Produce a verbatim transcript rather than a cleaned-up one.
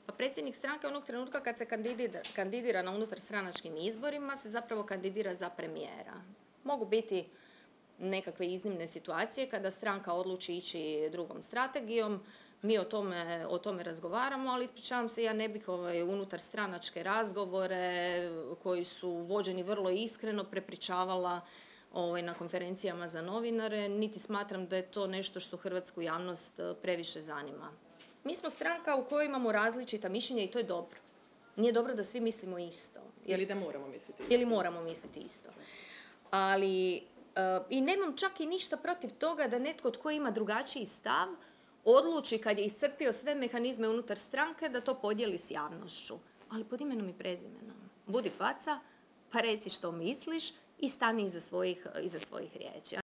Pa predsjednik stranke onog trenutka kad se kandidira, kandidira na unutarstranačkim izborima se zapravo kandidira za premijera. Mogu biti nekakve iznimne situacije kada stranka odluči ići drugom strategijom, mi o tome, o tome razgovaramo, ali ispričavam se, ja ne bih ovaj, unutar stranačke razgovore koji su vođeni vrlo iskreno prepričavala ovaj, na konferencijama za novinare, niti smatram da je to nešto što hrvatsku javnost previše zanima. Mi smo stranka u kojoj imamo različita mišljenja i to je dobro. Nije dobro da svi mislimo isto. Ili da moramo misliti isto. Ili moramo misliti isto. Ali, uh, i nemam čak i ništa protiv toga da netko tko ima drugačiji stav odluči kad je iscrpio sve mehanizme unutar stranke da to podijeli s javnošću. Ali pod imenom i prezimenom. Budi faca, pa reci što misliš i stani iza svojih, iza svojih riječi.